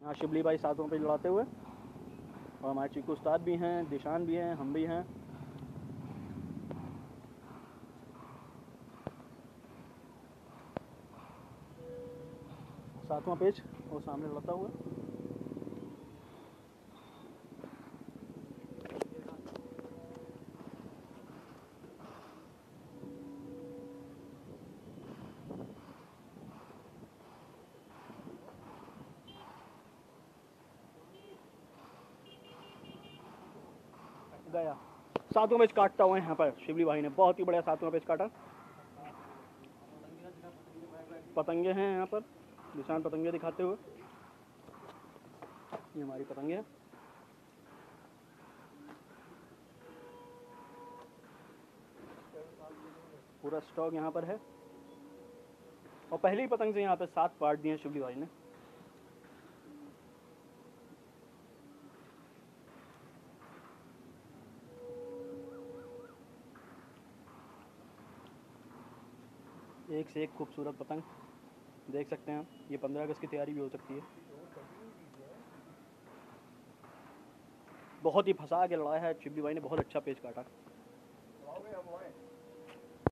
यहाँ शिबली भाई सातों पे लड़ाते हुए, और हमारे चीकू उस्ताद भी हैं, दिशान भी हैं, हम भी हैं। सातवां पेज वो सामने लड़ता हुआ। गया सातवां पेज काटता हुआ यहाँ पर शिबली भाई ने बहुत ही बढ़िया सातवां पेज काटा। पतंगे हैं यहाँ पर, निशान पतंगे दिखाते हुए। ये हमारी पतंगे हैं। पूरा स्टॉक यहाँ पर है, और पहली पतंग से यहाँ पे 7 पार्ट दिए शिबली भाई ने। एक से एक खूबसूरत पतंग देख सकते हैं आप। ये 15 अगस्त की तैयारी भी हो सकती है। बहुत ही फंसा के लड़ा है शिबली भाई ने, बहुत अच्छा पेज काटा।